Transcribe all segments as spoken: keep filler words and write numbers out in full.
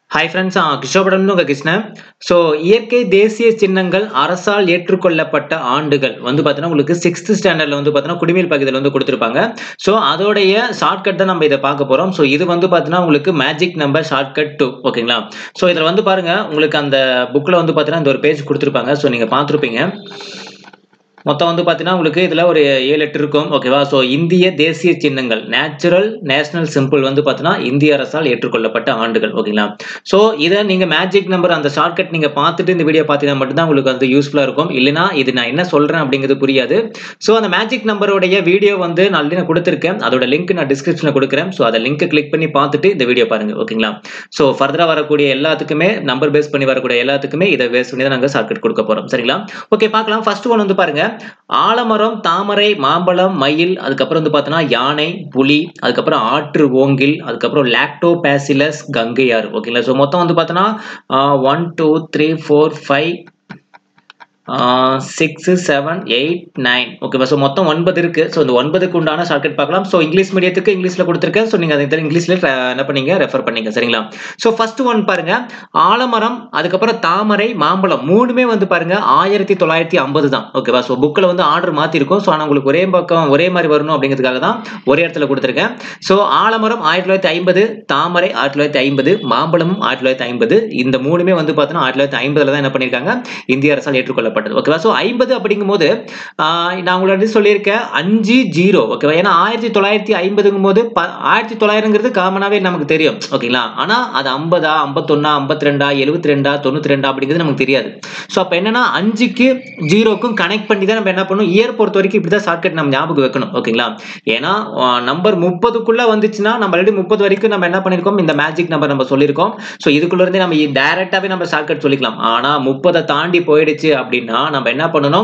Hi friends, Krishnapuram உங்க Krishnan. So இயற்கை தேசிய சின்னங்கள் அரசால் ஏற்றுக்கொள்ளப்பட்ட ஆண்டுகள் வந்து பார்த்தீங்கன்னா உங்களுக்கு சிக்ஸ்த் ஸ்டாண்டர்ட்ல வந்து பார்த்தீங்கன்னா குடிமையில் பகுதியில் வந்து கொடுத்துருப்பாங்க. ஸோ அதோடைய ஷார்ட்கட் தான் நம்ம இதை பார்க்க போறோம். ஸோ இது வந்து பார்த்தீங்கன்னா உங்களுக்கு மேஜிக் நம்பர் ஷார்ட்கட் டூ, ஓகேங்களா? ஸோ இதில் வந்து பாருங்க, உங்களுக்கு அந்த புக்கில் வந்து பார்த்தீங்கன்னா இந்த ஒரு பேஜ் கொடுத்துருப்பாங்க. ஸோ நீங்கள் பார்த்துருப்பீங்க. மொத்தம் வந்து பார்த்தீங்கன்னா உங்களுக்கு இதில் ஒரு ஏழு எட்டு இருக்கும், ஓகேவா? ஸோ இந்திய தேசிய சின்னங்கள் நேச்சுரல் நேஷனல் சிம்பிள் வந்து பார்த்தீங்கன்னா இந்திய அரசால் ஏற்றுக்கொள்ளப்பட்ட ஆண்டுகள், ஓகேங்களா? ஸோ இதை நீங்கள் மேஜிக் நம்பர் அந்த ஷார்ட்கட் நீங்கள் பார்த்துட்டு இந்த வீடியோ பார்த்தீங்கன்னா மட்டும்தான் உங்களுக்கு அது யூஸ்ஃபுல்லாக இருக்கும். இல்லைனா இது நான் என்ன சொல்கிறேன் அப்படிங்கிறது புரியாது. ஸோ அந்த மேஜிக் நம்பருடைய வீடியோ வந்து நான் ஆல்ரெடி நான் கொடுத்துருக்கேன். அதோட லிங்க் நான் டிஸ்கிரிப்ஷனில் கொடுக்குறேன். ஸோ அதை லிங்க் கிளிக் பண்ணி பார்த்துட்டு இந்த வீடியோ பாருங்க, ஓகேங்களா? ஸோ ஃபர்தராக வரக்கூடிய எல்லாத்துக்குமே நம்பர் பேஸ் பண்ணி வரக்கூடிய எல்லாத்துக்குமே இதை பேஸ் பண்ணி தான் நாங்கள் ஷார்ட்கட் கொடுக்க போகிறோம், சரிங்களா? ஓகே, பார்க்கலாம். ஃபர்ஸ்ட் ஒன் வந்து பாருங்க, ஆலமரம், தாமரை, மாம்பழம், மயில், அதுக்கப்புறம் வந்து பார்த்தோன்னா யானை, புலி, அதுக்கப்புறம் ஆற்று ஓங்கில், அதுக்கப்புறம் லாக்டோபாசிலஸ், கங்கையாறு, ஓகேங்களா? ஸோ மொத்தம் வந்து பார்த்தோன்னா one two three four five six seven eight nine, ஓகேவா? ஸோ மொத்தம் ஒன்பது இருக்கு. ஸோ இந்த ஒன்பதுக்கு உண்டான ஷார்ட்கட் பார்க்கலாம். ஸோ இங்கிலீஷ் மீடியத்துக்கு இங்கிலீஷ்ல கொடுத்துருக்கேன். ஸோ நீங்க அதை இங்கிலீஷ்ல என்ன பண்ணீங்க, ரெஃபர் பண்ணீங்க, சரிங்களா? ஸோ ஃபர்ஸ்ட் ஒன் பாருங்க, ஆலமரம், அதுக்கப்புறம் தாமரை, மாம்பழம் மூணுமே வந்து பாருங்க ஆயிரத்தி தொள்ளாயிரத்தி ஐம்பது தான், ஓகேவா? ஸோ புக்கில் வந்து ஆர்டர் மாத்திருக்கும். ஸோ ஆனால் உங்களுக்கு ஒரே பக்கம் ஒரே மாதிரி வரணும் அப்படிங்கிறதுக்காக தான் ஒரே இடத்துல கொடுத்துருக்கேன். ஸோ ஆலமரம் ஆயிரத்தி தொள்ளாயிரத்தி ஐம்பது, தாமரை ஆயிரத்தி தொள்ளாயிரத்தி ஐம்பது, மாம்பழமும் ஆயிரத்தி தொள்ளாயிரத்தி ஐம்பது. இந்த மூணுமே வந்து பார்த்தீங்கன்னா ஆயிரத்தி தொள்ளாயிரத்தி ஐம்பதுல தான் என்ன பண்ணிருக்காங்க, இந்திய அரசால் ஏற்றுக்கொள்ளப்பட்டது, ஓகேவா? சோ ஐம்பது அப்படிங்கும்போது நான் உங்களுக்கு சொல்லியிருக்கேன் அஞ்சு ஜீரோ, ஓகேவா? ஏன்னா ஆயிரத்தி தொள்ளாயிரத்தி ஐம்பதுங்கும் போது ஆயிரத்தி தொள்ளாயிரங்கிறது காமனாவே நமக்கு தெரியும், ஓகேங்களா? ஆனா அது ஐம்பதா, ஐம்பத்தொன்னா, ஐம்பத்தி ரெண்டா, எழுபத்தி ரெண்டா, தொண்ணூத்தி ரெண்டா அப்படிங்கிறது நமக்கு தெரியாது. ஸோ அப்போ என்னன்னா அஞ்சுக்கு ஜீரோக்கும் கனெக்ட் பண்ணி தான் நம்ம என்ன பண்ணணும், இயர் பொறுத்த வரைக்கும் இப்படிதான் ஷார்ட்கட் நம்ம ஞாபகம் வைக்கணும், ஓகேங்களா? ஏன்னா நம்பர் முப்பதுக்குள்ள வந்துச்சுன்னா நம்ம ஆல்ரெடி முப்பது வரைக்கும் நம்ம என்ன பண்ணிருக்கோம், இந்த மேஜிக் நம்பர் நம்ம சொல்லியிருக்கோம். ஸோ இதுக்குள்ள இருந்து நம்ம டைரக்டாவே நம்ம ஷார்ட்கட் சொல்லிக்கலாம். ஆனா முப்பதை தாண்டி போயிடுச்சு அப்படின்னா நம்ம என்ன பண்ணணும்,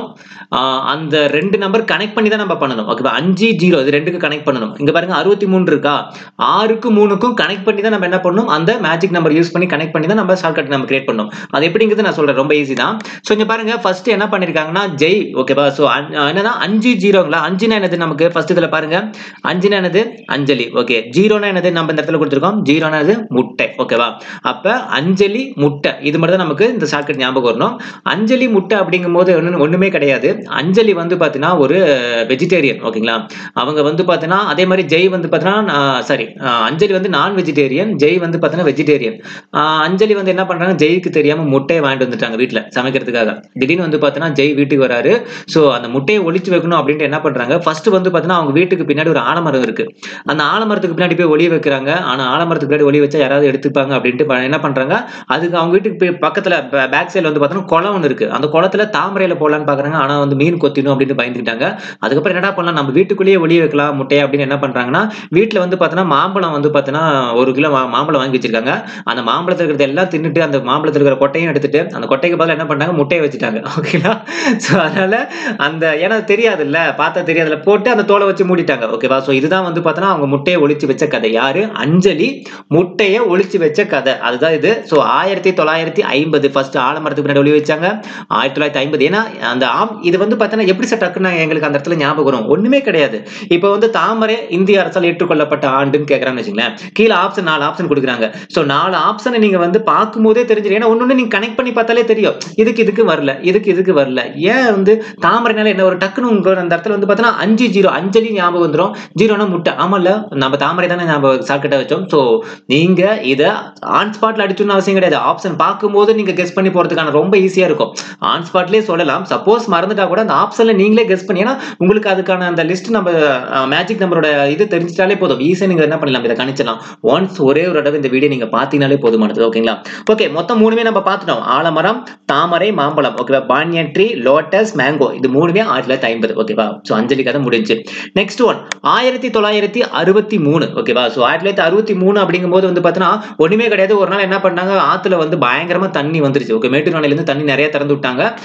அந்த ரெண்டு நம்பர் கனெக்ட் பண்ணி தான் நம்ம பண்ணணும், ஓகேவா? அஞ்சு ஜீரோ இது ரெண்டுக்கு கனெக்ட் பண்ணணும். இங்க பாருங்க அறுபத்தி மூணு இருக்கா, ஆறுக்கு மூணுக்கும் கனெக்ட் பண்ணி தான் நம்ம என்ன பண்ணணும், அந்த மேஜிக் நம்பர் யூஸ் பண்ணி கனெக்ட் பண்ணி தான் நம்ம ஷார்ட்கட் நம்ம கிரியேட் பண்ணணும். அது எப்படிங்கிறது நான் சொல்றேன், ரொம்ப ஈஸி தான். ஸோ இங்க பாருங்க ஃபர்ஸ்ட் என்ன பண்ணிருக்காங்கன்னா ஜெய், ஓகேவா? ஸோ என்னன்னா அஞ்சு ஜீரோங்களா, அஞ்சுனா என்னது நமக்கு ஃபர்ஸ்ட் இதுல பாருங்க, அஞ்சுனா என்னது அஞ்சலி, ஓகே. ஜீரோனா என்னது நம்ம இந்த இடத்துல கொடுத்துருக்கோம், ஜீரோனா என்னது முட்டை, ஓகேவா? அப்ப அஞ்சலி முட்டை இது மட்டும் தான் நமக்கு இந்த ஷார்ட்கட் ஞாபகம் வரணும். அஞ்சலி முட்டை அப்படிங்கும் போது ஒண்ணுமே கிடையாது. அஞ்சலி வந்து பாத்தீங்கன்னா ஒரு வெஜிடேரியன், ஓகேங்களா? அவங்க வந்து பாத்தீங்கன்னா அதே மாதிரி ஜெய் வந்து பாத்தீங்கன்னா சாரி அஞ்சலி வந்து நான் வெஜிடேரியன், ஜெய் வந்து பாத்தீங்கன்னா வெஜிடேரியன். அஞ்சலி வந்து என்ன பண்றாங்க, ஜெய்க்கு தெரியாம முட்டையை வாங்கிட்டு வந்துட்டாங்க வீட்டுல சமைக்கிறதுக்காக. திடீர்னு வந்து பாத்தீங்கன்னா ஜெய் வீட்டுக்கு வராரு. சோ அந்த முட்டையை ஒளிச்சு வைக்கணும் அப்படின்ட்டு என்ன பண்றாங்க, ஃபர்ஸ்ட் வந்து பாத்தீங்கன்னா அவங்க வீட்டுக்கு பின்னாடி ஒரு ஆலமரம் இருக்கு. அந்த ஆலமரத்துக்கு பின்னாடி போய் ஒளிய வைக்கிறாங்க. ஆனா ஆலமரத்துக்கு பின்னாடி ஒளி வச்சா யாராவது எடுத்துப்பாங்க அப்படின்ட்டு என்ன பண்றாங்க, அதுக்கு அவங்க வீட்டுக்கு பக்கத்துல பேக் சைடுல வந்து பாத்தீங்கன்னா குளம் ஒன்று இருக்கு. அந்த குளத்துல தாமரையில போடலான்னு பாக்குறாங்க. ஆனா வந்து மீன் கொத்திடும் அப்படின்னு பயந்துட்டாங்க. அதுக்கப்புறம் என்னடா பண்ணலாம், நம்ம வீட்டுக்குள்ளேயே ஒளிய வைக்கலாம் முட்டையை அப்படின்னு என்ன பண்றாங்கன்னா, வீட்டுல வந்து பாத்தீங்கன்னா மாம்பழம் வந்து பாத்தீங்கன்னா ஒரு கிலோ மாம்பழம் வாங்கி வச்சிருக்காங்க. அந்த மாம்பழத்துல இருக்கிறது எல்லாம் தின்னுட்டு அந்த மாம்பழத்துல இருக்கிற கொட்டையும் எடுத்துட்டு அந்த கொட்டைக்கு பதிலா என்ன பண்றாங்க, முட்டையை வச்சுட்டாங்க, ஓகேங்களா? சோ அதனால அந்த ஏன்னா தெரியாது இல்ல, பார்த்தா தெரியாதுல, போட்டு அந்த தோலை வச்சு மூடிட்டாங்க, ஓகேவா? சோ இதுதான் வந்து பாத்தீங்கன்னா அவங்க முட்டையை ஒளிச்சு வச்ச கதை. யாரு, அஞ்சலி முட்டையை ஒளிச்சு வச்ச கதை, அதுதான் இது. சோ ஆயிரத்தி தொள்ளாயிரத்தி ஐம்பது ஃபர்ஸ்ட் ஆலமரத்துக்கு பின்னாடி ஒளி வச்சாங்க. ஆயிரத்தி தொள்ளாயிரத்தி ஐம்பது ஏன்னா அந்த இது வந்து பாத்தீங்கன்னா எப்படி செட் ஆக்குன்னா எங்களுக்கு அந்த இடத்துல ஞாபகம் வரும், ஒண்ணுமே கிடையாது. இப்போ வந்து தாமரை இந்திய அரசால் ஏற்றுக்கொள்ளப்பட்ட ஆண்டுன்னு கேட்கறான்னு வச்சுங்களேன், கீழே ஆப்ஷன் நாலு ஆப்ஷன் கொடுக்குறாங்க. சோ நாலு ஆப்ஷனை நீங்க வந்து பார்க்கும் போதே தெரிஞ்சிடும். ஏன்னா ஒன்னொன்னு நீங்க கனெக்ட் பண்ணி பார்த்தாலே தெரியும், இதுக்கு இதுக்கு வரல, இதுக்கு இதுக்கு வரல. ஏன் வந்து தாமரைனால என்ன ஒரு டக்குன்னு உங்க அந்த இடத்துல வந்து பாத்தீங்கன்னா அஞ்சு ஜீரோ, அஞ்சலி ஞாபகம் வந்துடும், ஜீரோனா முட்டை, ஆமால நம்ம தாமரை தானே ஞாபகம் ஷார்ட்கட்டா வச்சோம். சோ நீங்க இத ஆன் ஸ்பாட்ல அடிச்சுன்னு அவசியம் கிடையாது. ஆப்ஷன் பார்க்கும்போது நீங்க கெஸ் பண்ணி போறதுக்கான ரொம்ப ஈஸியா இருக்கும். ஆன் ஸ்பாட்லயே சொல்லலாம். சப்போஸ் மறந்துட்டா கூட அந்த ஆப்ஷன்ல நீங்களே கெஸ் பண்ணி, ஏன்னா உங்களுக்கு அதுக்கான அந்த லிஸ்ட் நம்ம மேஜிக் நம்பரோட இது தெரிஞ்சிட்டாலே போதும், ஈஸியா நீங்க என்ன பண்ணலாம், இதை கணிச்சலாம். ஒன்ஸ் ஒரே ஒரு தடவை இந்த வீடியோ நீங்க பாத்தீங்கனாலே போதுமானது, ஓகேங்களா? ஓகே, மொத்தம் மூணுமே நம்ம பார்த்துட்டோம். ஆலமரம், தாமரை, மாம்பழம், ஓகேவா? பானியன் ட்ரீ, லோட்டஸ், மேங்கோ இது மூணுமே ஆயிரத்தி தொள்ளாயிரத்தி ஐம்பது, ஓகேவா? சோ அஞ்சலி கதை முடிஞ்சு. நெக்ஸ்ட் ஒன் ஆயிரத்தி தொள்ளாயிரத்தி அறுபத்தி மூணு, ஓகேவா? சோ ஆயிரத்தி தொள்ளாயிரத்தி அறுபத்தி மூணு அப்படிங்கும் போது வந்து பாத்தீங்கன்னா ஒண்ணுமே கிடையாது. ஒரு நாள் என்ன பண்ணாங்க, ஆத்துல வந்து பயங்கரமா தண்ணி வந்துருச்சு, ஓகே. மேட்டூர் அணையில இருந்து தண்ணி நிறைய திறந்து விட்டாங்க.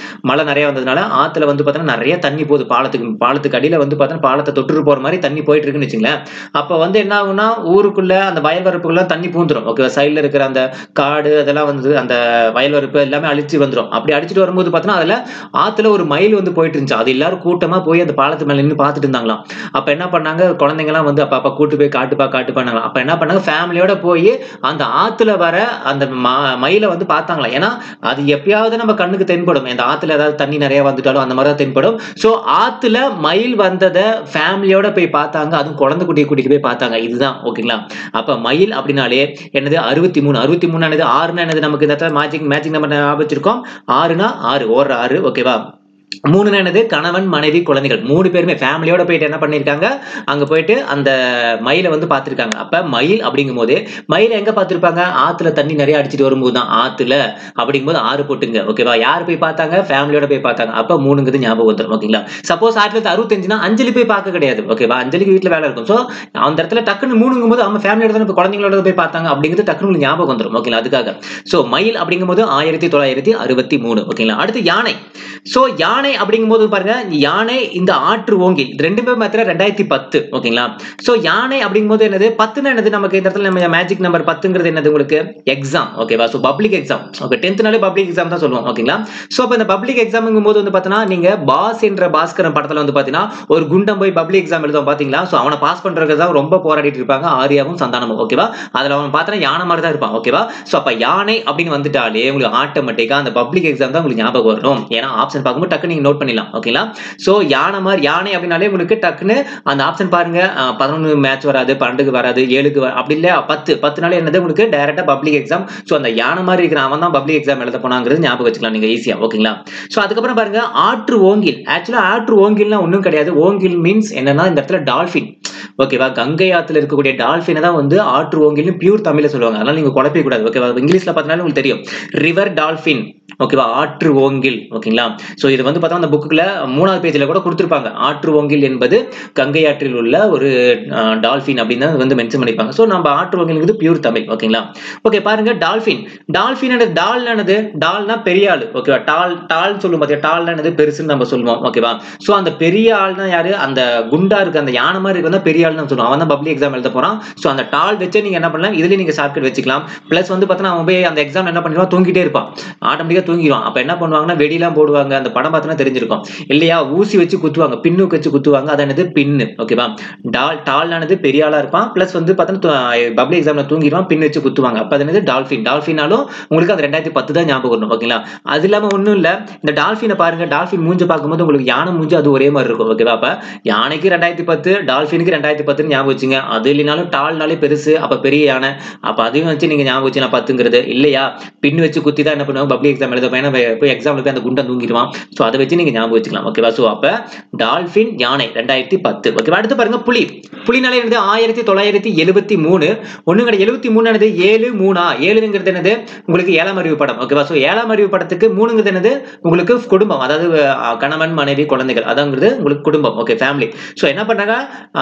மழை நிறைய வந்ததுனால ஆத்துல வந்து பார்த்தீங்கன்னா நிறைய தண்ணி போகுது பாலத்துக்கு பாலத்துக்கு அடியில வந்து பார்த்தீங்கன்னா பாலத்தை தொட்டு போற மாதிரி தண்ணி போயிட்டு இருக்குன்னு வச்சுங்களேன். அப்ப வந்து என்ன ஆகும்னா ஊருக்குள்ள அந்த வயல்வரப்புக்குள்ள தண்ணி பூந்துரும். ஓகே, சைடுல இருக்கிற அந்த காடு அதெல்லாம் வந்து அந்த வயல்வரப்பு எல்லாமே அழிச்சு வந்துரும். அப்படி அடிச்சுட்டு வரும்போது பார்த்தீங்கன்னா அதுல ஆத்துல ஒரு மயில் வந்து போயிட்டு இருந்துச்சு. அது எல்லாரும் கூட்டமா போய் அந்த பாலத்து மேல நின்று பார்த்துட்டு இருந்தாங்களாம். அப்ப என்ன பண்ணாங்க, குழந்தைங்க எல்லாம் வந்து அப்ப அப்ப கூட்டு போய் காட்டுப்பா காட்டுப்பாங்க. அப்ப என்ன பண்ணாங்க, ஃபேமிலியோட போய் அந்த ஆத்துல வர அந்த மயிலை வந்து பார்த்தாங்களாம். ஏன்னா அது எப்பயாவது நம்ம கண்ணுக்கு தென்படும், அந்த ஆத்துல ஏதாவது தண்ணி நிறைய வந்துட்டாலும் அந்த மாதிரி தென்படும். சோ ஆத்துல மயில் வந்ததை ஃபேமிலியோட போய் பார்த்தாங்க, அதுவும் குழந்தை குட்டியை கூட்டிட்டு போய் பார்த்தாங்க. இதுதான் ஓகேங்களா. அப்ப மயில் அப்படின்னாலே என்னது அறுபத்தி மூணு அறுபத்தி மூணு என்னது ஆறுனா என்னது நமக்கு இந்த இடத்துல மேஜிக் மேஜிக் நம்பர் ஞாபகம் வச்சிருக்கோம். ஆறுனா ஆறு ஓர் ஆறு ஓகேவா. மூணு என்னது கணவன் மனைவி குழந்தைகள் மூணு பேருமே ஃபேமிலியோட போயிட்டு என்ன பண்ணிருக்காங்க, அங்க போயிட்டு அந்த மயிலை வந்து பார்த்திருக்காங்க. அப்ப மயில் அப்படிங்கும் போது மயிலை எங்க பார்த்திருப்பாங்க, ஆத்துல தண்ணி நிறைய அடிச்சிட்டு வரும்போது தான் ஆத்துல அப்படிங்கும்போது ஆறு போட்டுங்க ஓகேவா. யார் போய் பார்த்தாங்க, ஃபேமிலியோட போய் பார்த்தாங்க. அப்ப மூணுங்கிறது ஞாபகம் வந்துடும் ஓகேங்களா. சப்போஸ் ஆயிரத்தி தொள்ளாயிரத்தி அறுபத்தஞ்சுனா அஞ்சலி போய் பார்க்க கிடையாது ஓகேவா, அஞ்சலிக்கு வீட்டுல வேலை இருக்கும். சோ அந்த இடத்துல டக்குன்னு மூணுங்கும் போது அவங்க ஃபேமிலியோட தான் குழந்தைங்களோட போய் பார்த்தாங்க அப்படிங்கிறது டக்குன்னு ஞாபகம் வந்துடும் ஓகேங்களா. அதுக்காக சோ மயில் அப்படிங்கும் போது ஆயிரத்தி தொள்ளாயிரத்தி அறுபத்தி மூணு ஓகேங்களா. அடுத்து யானை. சோ யானை அப்படிங்கும்போது பாருங்க, யானை இந்த ஆற்று ஓங்கி ரெண்டு பேரும் மாத்திர ரெண்டாயிரத்தி பத்து ஓகேங்களா. சோ யானை அப்படிங்கும்போது என்னது பத்துனா என்னது நமக்கு இந்த இடத்துல நம்ம மேஜிக் நம்பர் பத்துங்கிறது என்னது உங்களுக்கு எக்ஸாம் ஓகேவா. சோ பப்ளிக் எக்ஸாம் ஓகே, டென்த்னாலே பப்ளிக் எக்ஸாம் தான் சொல்லுவோம் ஓகேங்களா. சோ அப்ப இந்த பப்ளிக் எக்ஸாம்ங்கும் போது வந்து பாத்தீங்கன்னா நீங்க பாஸ் என்ற பாஸ்கரன் படத்துல வந்து பாத்தீங்கன்னா ஒரு குண்டம் போய் பப்ளிக் எக்ஸாம் எழுதும் பாத்தீங்களா. சோ அவனை பாஸ் பண்றதுக்கு தான் ரொம்ப போராடிட்டு இருப்பாங்க ஆரியாவும் சந்தானமும் ஓகேவா. அதுல அவன் பார்த்தா யானை மாதிரி தான் இருப்பான் ஓகேவா. சோ அப்ப யானை அப்படின்னு வந்துட்டாலே உங்களுக்கு ஆட்டோமேட்டிக்கா அந்த பப்ளிக் எக்ஸாம் தான் உங்களுக்கு ஞாபகம் வரும். ஏன்னா ஆப்ஷன் பார்க்கும்போது டக்கு நீங்க நோட் பண்ணிடலாம் ஓகேங்களா. சோ யானை மாதிரி யானை அப்படினாலே உங்களுக்கு டக்குன்னு அந்த ஆப்ஷன் பாருங்க, பதினொன்று மேட்ச் வராது, பன்னெண்டுக்கு வராது, ஏழுக்கு அப்படி இல்ல பத்து பத்து நாள் என்னது உங்களுக்கு டைரக்டா பப்ளிக் எக்ஸாம். சோ அந்த யானை மாதிரி இருக்கிற அவன் தான் பப்ளிக் எக்ஸாம் எழுத போனாங்கிறது ஞாபகம் வச்சுக்கலாம் நீங்க ஈஸியா ஓகேங்களா. சோ அதுக்கப்புறம் பாருங்க ஆற்று ஓங்கில். ஆக்சுவலா ஆற்று ஓங்கில்னா ஒண்ணும் கிடையாது. ஓங்கில் மீன்ஸ் என்னன்னா இந்த இடத்துல டால்பின் ஓகேவா. கங்கை ஆத்துல இருக்கக்கூடிய டால்பினை தான் வந்து ஆற்று ஓங்கில்னு பியூர் தமிழ்ல சொல்லுவாங்க. அதனால நீங்க குழப்பிக்க கூடாது ஓகேவா. இங்கிலீஷ்ல பார்த்தீங்கன்னா உங்களுக்கு தெரியும் ரிவர் டால்பின் ஓகேவா, ஆற்று ஓங்கில் ஓகேங்களா. சோ இது வந்து பார்த்தா அந்த புக்குல மூணாவது பேஜ்ல கூட கொடுத்திருப்பாங்க. ஆற்று ஓங்கில் என்பது கங்கை ஆற்றில் உள்ள ஒரு டால்பின் அப்படின்னு வந்து மென்ஷன் பண்ணிருப்பாங்க. சோ நம்ம ஆற்று ஓங்கில் பியூர் தமிழ் ஓகேங்களா. ஓகே பாருங்க டால்பின். டால்பின் டால் என்னது, டால்னா பெரிய ஆள் ஓகேவா. டால் டால் சொல்லுவோம் பாத்தியா, டால் என்னது பெருசுன்னு நம்ம சொல்லுவோம் ஓகேவா. சோ அந்த பெரிய ஆள்னா யாரு, அந்த குண்டா இருக்கு அந்த யானை மாதிரி இருக்கு பெரிய ஆள்னு சொல்லுவோம். அவன் தான் பப்ளிக் எக்ஸாம் எழுத போறான். சோ அந்த டால் வச்சு நீங்க என்ன பண்ணலாம், இதுல நீங்க ஷார்ட்கட் வச்சுக்கலாம். பிளஸ் வந்து பார்த்தா அவன் போய் அந்த எக்ஸாம் என்ன பண்ணிடுவான், தூங்கிட்டே இருப்பான், ஆட்டோமேட்டிக்கா தூங்கிடுவான். அப்ப என்ன பண்ணுவாங்கன்னா வெடிலாம் போடுவாங்க, அந்த படம் பார்த்தா தெரிஞ்சிருக்கும் இல்லையா, ஊசி வச்சு குத்துவாங்க, பின்னுக்கு வச்சு குத்துவாங்க, அதானது பின்னு ஓகேவா. டால் டால்னானது பெரிய ஆளா இருப்பான், பிளஸ் வந்து பார்த்தா பப்ளிக் எக்ஸாம்ல தூங்கிடுவான், பின் வச்சு குத்துவாங்க. அப்ப அது டால்பின். டால்பினாலும் உங்களுக்கு அது ரெண்டாயிரத்தி பத்து தான் ஞாபகம் வரணும் ஓகேங்களா. அது இல்லாம ஒண்ணும் இல்ல, இந்த டால்பினை பாருங்க, டால்பின் மூஞ்ச பார்க்கும்போது உங்களுக்கு யானை மூஞ்சி அது ஒரே மாதிரி இருக்கும் ஓகேவா. அப்ப யானைக்கு ரெண்டாயிரத்தி பத்து, டால்பினுக்கு ரெண்டாயிரத்தி பத்து ஞாபகம் வச்சுங்க. அது இல்லைனாலும் டால்னாலே பெருசு, அப்ப பெரிய யானை, அப்ப அதையும் வச்சு நீங்க ஞாபகம் வச்சு நான் பத்துங்கிறது இல்லையா. பின் வச்சு குத்தி தான் என்ன பண்ணுவாங்க பப்ளிக் எக்ஸாம் எழுத பையனா போய் எக்ஸாம்ல போய் அந்த குண்டன் தூங்கிடுவான். சோ அதை வச்சு நீங்க ஞாபகம் வச்சுக்கலாம் ஓகேவா. சோ அப்ப டால்பின் யானை ரெண்டாயிரத்தி பத்து ஓகேவா. அடுத்து பாருங்க புலி. புலினாலே என்னது ஆயிரத்தி தொள்ளாயிரத்தி எழுபத்தி மூணு ஒண்ணு கிடையாது, எழுபத்தி மூணு என்னது ஏழு மூணா, ஏழுங்கிறது என்னது உங்களுக்கு ஏழாம் அறிவு படம் ஓகேவா. சோ ஏழாம் அறிவு படத்துக்கு மூணுங்கிறது என்னது உங்களுக்கு குடும்பம், அதாவது கணவன் மனைவி குழந்தைகள், அதாங்கிறது உங்களுக்கு குடும்பம் ஓகே, ஃபேமிலி. சோ என்ன பண்ணாங்க,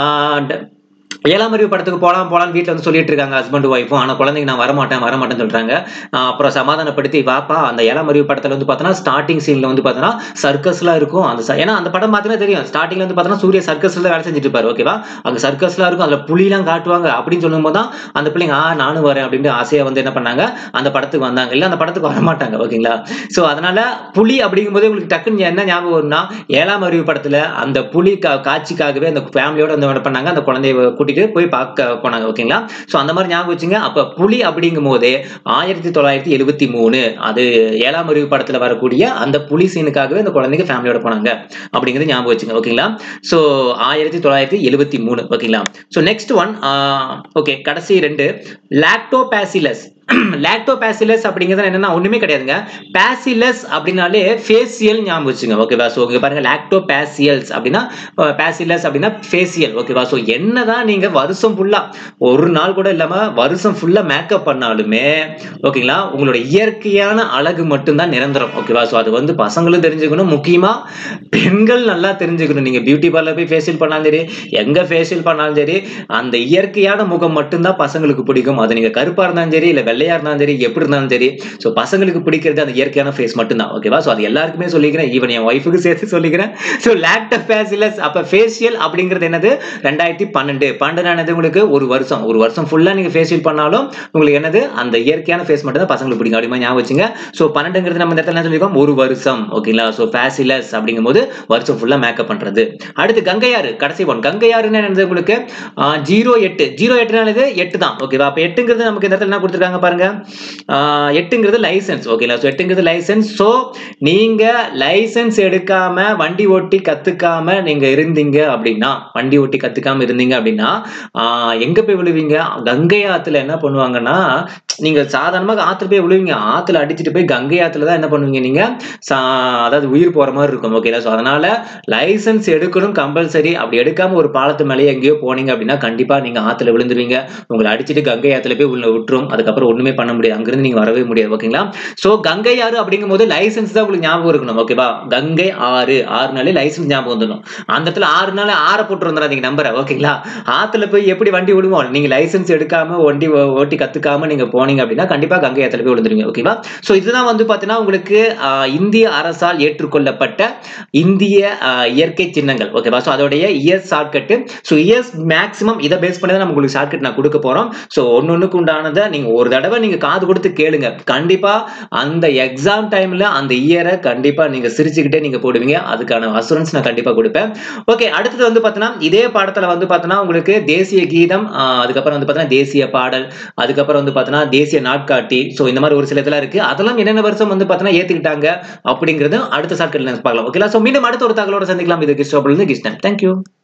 ஏழாம் அறிவு படத்துக்கு போலாம் போலான்னு வீட்டுல வந்து சொல்லிட்டு இருக்காங்க ஹஸ்பண்ட் ஒய்ஃபும். ஆனா குழந்தைங்க நான் வரமாட்டேன் வரமாட்டேன்னு சொல்றாங்க. அப்புறம் சமாதானப்படுத்தி வாப்பா, அந்த ஏழாம் அறிவு படத்துல வந்து பார்த்தோன்னா ஸ்டார்டிங் சீன்ல வந்து பார்த்தோன்னா சர்க்கஸ்லாம் இருக்கும். அந்த ஏன்னா அந்த படம் பார்த்தீங்கன்னா தெரியும், ஸ்டார்டிங்ல வந்து பார்த்தோன்னா சூரிய சர்க்கஸ்ல வேலை செஞ்சுட்டு இருப்பாரு ஓகேவா. அங்க சர்க்கஸ்லாம் இருக்கும், அதுல புலிலாம் காட்டுவாங்க அப்படின்னு சொல்லும் போது தான் அந்த பிள்ளைங்க ஆ நானும் வரேன் அப்படின்னு ஆசையா வந்து என்ன பண்ணாங்க அந்த படத்துக்கு வந்தாங்க. இல்ல அந்த படத்துக்கு வரமாட்டாங்க ஓகேங்களா. சோ அதனால புலி அப்படிங்கும் போது உங்களுக்கு டக்குன்னு என்ன ஞாபகம் வரும்னா, ஏழாம் அறிவு படத்துல அந்த புலி காட்சிக்காகவே அந்த ஃபேமிலியோட வந்து பண்ணாங்க, அந்த குழந்தைய போய் பார்க்க போனாங்க ஓகேங்களா. சோ அந்த மாதிரி ஞாபகம் வச்சுங்க. அப்ப புலி அப்படிங்கும் போது ஆயிரத்தி தொள்ளாயிரத்தி எழுபத்தி மூணு அது ஏழாம் அறிவு படத்துல வரக்கூடிய அந்த புலி சீனுக்காகவே அந்த குழந்தைங்க ஃபேமிலியோட போனாங்க அப்படிங்கிறது ஞாபகம் வச்சுங்க ஓகேங்களா. சோ ஆயிரத்தி தொள்ளாயிரத்தி எழுபத்தி மூணு ஓகேங்களா. சோ நெக்ஸ்ட் ஒன் ஓகே, கடைசி ரெண்டு லாக்டோபாசிலஸ். லாக்டோபாசிலஸ் அப்படிங்கிறது என்னன்னா ஒண்ணுமே கிடையாதுங்க, பாசிலஸ் அப்படினாலே ஃபேசியல் ஞாபகம் வச்சுங்க ஓகேவா. சோ இங்க பாருங்க லாக்டோபாசியல்ஸ் அப்படின்னா பாசிலஸ் அப்படின்னா ஃபேசியல் ஓகேவா. சோ என்னதான் நீங்க வருஷம் ஃபுல்லா ஒரு நாள் கூட இல்லாம வருஷம் ஃபுல்லா மேக்கப் பண்ணாலுமே ஓகேங்களா, உங்களோட இயற்கையான அழகு மட்டும்தான் நிரந்தரம் ஓகேவா. சோ அது வந்து பசங்களும் தெரிஞ்சுக்கணும், முக்கியமா பெண்கள் நல்லா தெரிஞ்சுக்கணும். நீங்க பியூட்டி பார்லர் போய் ஃபேஷியல் பண்ணாலும் சரி, எங்க ஃபேஷியல் பண்ணாலும் சரி, அந்த இயற்கையான முகம் மட்டும்தான் பசங்களுக்கு பிடிக்கும். அது நீங்க கருப்பா இருந்தாலும் சரி, இல்ல வெள்ளை வெள்ளையா இருந்தாலும் சரி எப்படி இருந்தாலும் சரி ஸோ பசங்களுக்கு பிடிக்கிறது அந்த இயற்கையான ஃபேஸ் மட்டும்தான் ஓகேவா ஸோ அது எல்லாருக்குமே சொல்லிக்கிறேன் ஈவன் என் ஒய்ஃபுக்கு சேர்த்து சொல்லிக்கிறேன் ஸோ லாக்டோபாசிலஸ் அப்ப ஃபேஷியல் அப்படிங்கிறது என்னது ரெண்டாயிரத்தி பன்னெண்டு பன்னெண்டு உங்களுக்கு ஒரு வருஷம் ஒரு வருஷம் ஃபுல்லா நீங்க ஃபேஷியல் பண்ணாலும் உங்களுக்கு என்னது அந்த இயற்கையான ஃபேஸ் மட்டும் தான் பசங்களுக்கு பிடிக்கும் அப்படிமா ஞாபகம் வச்சுங்க ஸோ பன்னெண்டுங்கிறது நம்ம இந்த இடத்துல என்ன சொல்லிருக்கோம் ஒரு வருஷம் ஓகேங்களா ஸோ ஃபேசிலஸ் அப்படிங்கும் போது வருஷம் ஃபுல்லா மேக்கப் பண்றது அடுத்து கங்கையாறு கடைசி ஒன் கங்கையாறுன்னு என்னது உங்களுக்கு ஜீரோ எட்டு ஜீரோ எட்டுனாலது எட்டு தான் ஓகேவா அப்ப எட்டுங்கிறது நமக்கு இந்த இடத்துல என்ன கொடுத்துருக்காங்க பாருங்க எட்டுங்கிறது லைசன்ஸ் ஓகேங்களா ஸோ எட்டுங்கிறது லைசன்ஸ் ஸோ நீங்க லைசன்ஸ் எடுக்காம வண்டி ஓட்டி கத்துக்காம நீங்க இருந்தீங்க அப்படின்னா வண்டி ஓட்டி கத்துக்காம இருந்தீங்க அப்படின்னா எங்க போய் விழுவீங்க கங்கை ஆத்துல என்ன பண்ணுவாங்கன்னா நீங்க சாதாரணமாக ஆத்துல போய் விழுவீங்க ஆத்துல அடிச்சுட்டு போய் கங்கை ஆத்துல தான் என்ன பண்ணுவீங்க நீங்க அதாவது உயிர் போற மாதிரி இருக்கும் ஓகேங்களா ஸோ அதனால லைசன்ஸ் எடுக்கணும் கம்பல்சரி அப்படி எடுக்காம ஒரு பாலத்து மேலே எங்கேயோ போனீங்க அப்படின்னா கண்டிப்பா நீங்க ஆத்துல விழுந்துருவீங்க உங்களை அடிச்சுட்டு கங்கை ஆத்துல போய் உள்ள விட்டுரும் அதுக்கப்புறம் ஒண்ணுமே பண்ண முடியாது அங்கிருந்து நீங்க வரவே முடியாது ஓகேங்களா ஸோ கங்கை ஆறு அப்படிங்கும் போது லைசன்ஸ் தான் உங்களுக்கு ஞாபகம் இருக்கணும் ஓகேவா கங்கை ஆறு ஆறு நாளே லைசன்ஸ் ஞாபகம் வந்துடும் அந்த இடத்துல ஆறு நாள் ஆற போட்டு வந்துடாதீங்க நம்பரை ஓகேங்களா ஆத்துல போய் எப்படி வண்டி விடுவோம் நீங்க லைசன்ஸ் எடுக்காம வண்டி ஓட்டி கத்துக்காம நீங்க போனீங்க அப்படின்னா கண்டிப்பா கங்கை ஆத்துல போய் விழுந்துருவீங்க ஓகேவா சோ இதுதான் வந்து பாத்தீங்கன்னா உங்களுக்கு இந்திய அரசால் ஏற்றுக்கொள்ளப்பட்ட இந்திய இயற்கை சின்னங்கள் ஓகேவா சோ அதோடைய years shortcut so years maximum இதை பேஸ் பண்ணி தான் நம்ம உங்களுக்கு ஷார்ட்கட் நான் கொடுக்க போறோம் சோ ஒன்னொன்னுக்கு உண்டானதை நீங்க ஒரு தடவை நீங்க காது கொடுத்து கேளுங்க கண்டிப்பா அந்த எக்ஸாம் டைம்ல அந்த இயரை கண்டிப்பா நீங்க சிரிச்சுக்கிட்டே நீங்க போடுவீங்க அதுக்கான அசூரன்ஸ் நான் கண்டிப்பா கொடுப்பேன் ஓகே அடுத்தது வந்து பாத்தீங்கன்னா இதே பாடத்துல வந்து பாத்தீங்கன்னா உங்களுக்கு தேசிய கீதம் அதுக்கப்புறம் வந்து பாத்தீங்கன்னா தேசிய பாடல் அதுக்கப்புறம் வந்து பாத்தீங்கன்னா தேசிய நாட்காட்டி சோ இந்த மாதிரி ஒரு சில இதெல்லாம் இருக்கு அதெல்லாம் என்னென்ன வருஷம் வந்து பாத்தீங்கன்னா ஏத்துக்கிட்டாங்க அப்படிங்கறது அடுத்த ஷார்ட்கட்ல பார்க்கலாம் ஓகேங்களா சோ மீண்டும் அடுத்த ஒரு தகவலோட சந்திக்கலாம் இது கிறிஸ்டோபல் கிருஷ்ணன் தேங்க்யூ